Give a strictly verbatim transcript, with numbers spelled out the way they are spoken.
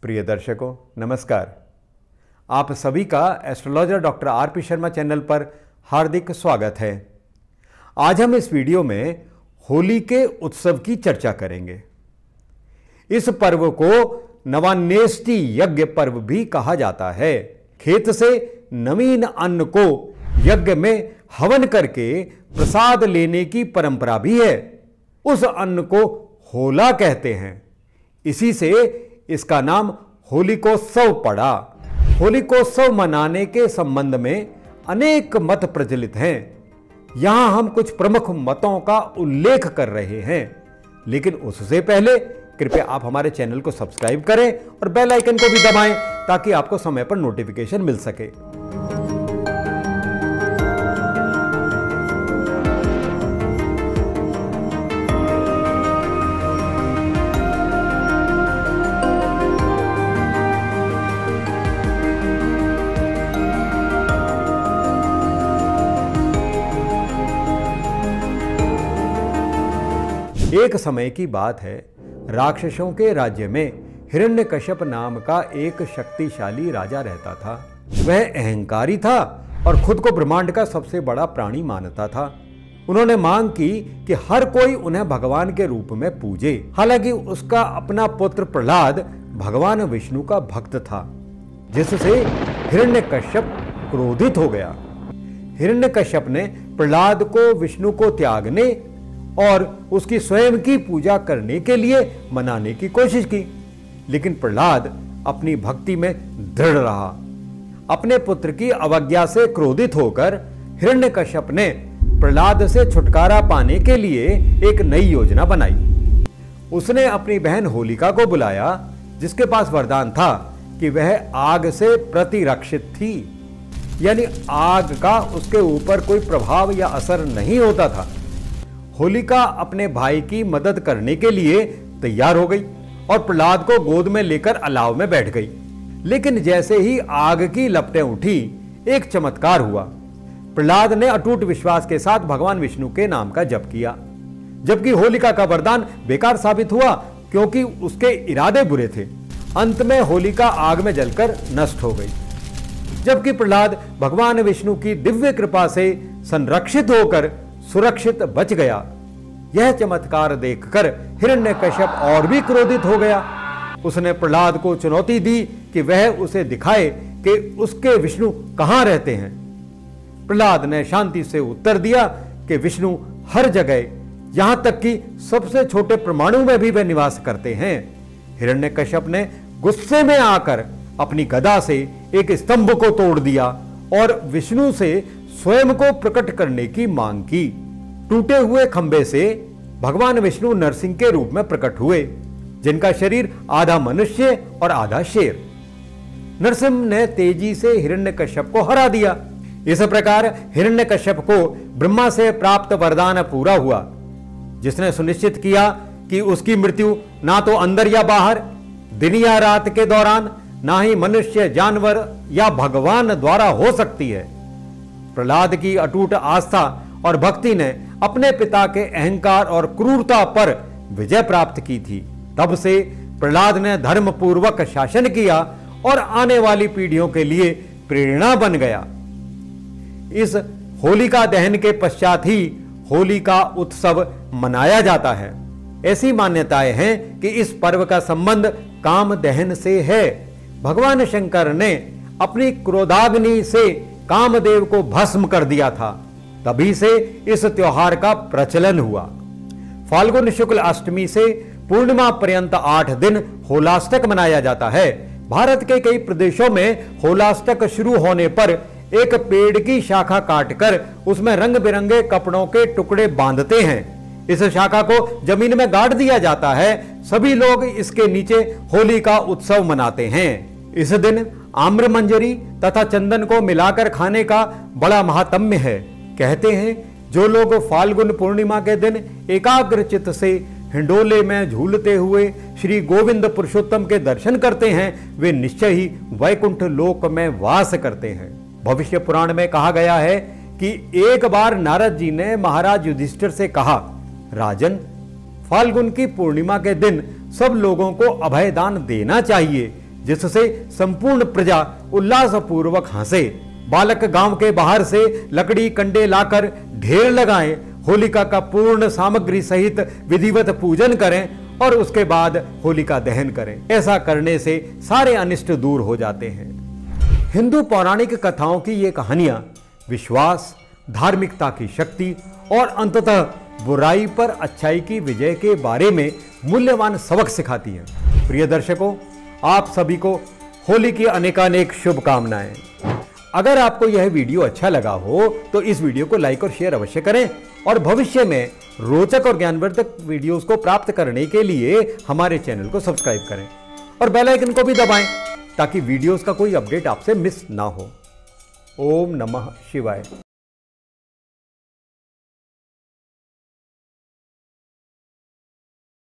प्रिय दर्शकों नमस्कार। आप सभी का astrologer doctor R P Sharma channel पर हार्दिक स्वागत है। आज हम इस वीडियो में होली के उत्सव की चर्चा करेंगे। इस पर्व को नवान्नेष्टि यज्ञ पर्व भी कहा जाता है। खेत से नवीन अन्न को यज्ञ में हवन करके प्रसाद लेने की परंपरा भी है। उस अन्न को होला कहते हैं। इसी से इसका नाम होलिकोत्सव पड़ा। होलिकोत्सव मनाने के संबंध में अनेक मत प्रचलित हैं। यहां हम कुछ प्रमुख मतों का उल्लेख कर रहे हैं, लेकिन उससे पहले कृपया आप हमारे चैनल को सब्सक्राइब करें और बेल आइकन को भी दबाएं ताकि आपको समय पर नोटिफिकेशन मिल सके। एक समय की बात है, राक्षसों के राज्य में हिरण्यकश्यप नाम का एक शक्तिशाली राजा रहता था। वह अहंकारी था और खुद को ब्रह्मांड का सबसे बड़ा प्राणी मानता था। उन्होंने मांग की कि हर कोई उन्हें भगवान के रूप में पूजे। हालांकि उसका अपना पुत्र प्रहलाद भगवान विष्णु का भक्त था, जिससे हिरण्यकश्यप क्रोधित हो गया। हिरण्यकश्यप ने प्रहलाद को विष्णु को त्यागने और उसकी स्वयं की पूजा करने के लिए मनाने की कोशिश की, लेकिन प्रहलाद अपनी भक्ति में दृढ़ रहा। अपने पुत्र की अवज्ञा से क्रोधित होकर हिरण्यकश्यप ने प्रहलाद से छुटकारा पाने के लिए एक नई योजना बनाई। उसने अपनी बहन होलिका को बुलाया, जिसके पास वरदान था कि वह आग से प्रतिरक्षित थी, यानी आग का उसके ऊपर कोई प्रभाव या असर नहीं होता था। होलिका अपने भाई की मदद करने के लिए तैयार हो गई और प्रहलाद को गोद में लेकर अलाव में बैठ गई। लेकिन जैसे ही आग की लपटें उठी, एक चमत्कार हुआ। प्रहलाद ने अटूट विश्वास के साथ भगवान विष्णु के नाम का जप किया, जबकि होलिका का वरदान बेकार साबित हुआ क्योंकि उसके इरादे बुरे थे। अंत में होलिका आग में जलकर नष्ट हो गई, जबकि प्रहलाद भगवान विष्णु की दिव्य कृपा से संरक्षित होकर सुरक्षित बच गया। यह चमत्कार देखकर हिरण्यकश्यप और भी क्रोधित हो गया। उसने प्रहलाद को चुनौती दी कि वह उसे दिखाए कि उसके विष्णु कहां रहते हैं। प्रहलाद ने शांति से उत्तर दिया कि विष्णु हर जगह, यहां तक कि सबसे छोटे परमाणु में भी वे निवास करते हैं। हिरण्यकश्यप ने गुस्से में आकर अपनी गदा से एक स्तंभ को तोड़ दिया और विष्णु से स्वयं को प्रकट करने की मांग की। टूटे हुए खंबे से भगवान विष्णु नरसिंह के रूप में प्रकट हुए, जिनका शरीर आधा मनुष्य और आधा शेर। नरसिंह ने तेजी से हिरण्यकश्यप को हरा दिया। इस प्रकार हिरण्यकश्यप को ब्रह्मा से प्राप्त वरदान पूरा हुआ, जिसने सुनिश्चित किया कि उसकी मृत्यु ना तो अंदर या बाहर, दिन या रात के दौरान, ना ही मनुष्य, जानवर या भगवान द्वारा हो सकती है। प्रहलाद की अटूट आस्था और भक्ति ने अपने पिता के अहंकार और क्रूरता पर विजय प्राप्त की थी। तब से प्रहलाद ने धर्म पूर्वक शासन किया और आने वाली पीढ़ियों के लिए प्रेरणा बन गया। इस होलिका दहन के पश्चात ही होली का उत्सव मनाया जाता है। ऐसी मान्यताएं हैं कि इस पर्व का संबंध काम दहन से है। भगवान शंकर ने अपनी क्रोधाग्नि से कामदेव को भस्म कर दिया था, तभी से इस त्योहार का प्रचलन हुआ। फाल्गुन शुक्ल अष्टमी से पूर्णिमा पर्यंत आठ दिन होलाष्टक मनाया जाता है। भारत के कई प्रदेशों में होलाष्टक शुरू होने पर एक पेड़ की शाखा काटकर उसमें रंग बिरंगे कपड़ों के टुकड़े बांधते हैं। इस शाखा को जमीन में गाड़ दिया जाता है। सभी लोग इसके नीचे होली का उत्सव मनाते हैं। इस दिन आम्र मंजरी तथा चंदन को मिलाकर खाने का बड़ा महात्म्य है। कहते हैं जो लोग फाल्गुन पूर्णिमा के दिन एकाग्र चित्त से हिंडोले में झूलते हुए श्री गोविंद पुरुषोत्तम के दर्शन करते हैं, वे निश्चय ही वैकुंठ लोक में वास करते हैं। भविष्य पुराण में कहा गया है कि एक बार नारद जी ने महाराज युधिष्ठिर से कहा, राजन, फाल्गुन की पूर्णिमा के दिन सब लोगों को अभय दान देना चाहिए, जिससे संपूर्ण प्रजा उल्लासपूर्वक हंसे। बालक गांव के बाहर से लकड़ी कंडे लाकर ढेर लगाएं, होलिका का पूर्ण सामग्री सहित विधिवत पूजन करें और उसके बाद होलिका दहन करें। ऐसा करने से सारे अनिष्ट दूर हो जाते हैं। हिंदू पौराणिक कथाओं की ये कहानियां विश्वास, धार्मिकता की शक्ति और अंततः बुराई पर अच्छाई की विजय के बारे में मूल्यवान सबक सिखाती हैं। प्रिय दर्शकों, आप सभी को होली की अनेकानेक शुभकामनाएं। अगर आपको यह वीडियो अच्छा लगा हो तो इस वीडियो को लाइक और शेयर अवश्य करें और भविष्य में रोचक और ज्ञानवर्धक वीडियोस को प्राप्त करने के लिए हमारे चैनल को सब्सक्राइब करें और बेल आइकन को भी दबाएं ताकि वीडियोस का कोई अपडेट आपसे मिस ना हो। ओम नमः शिवाय।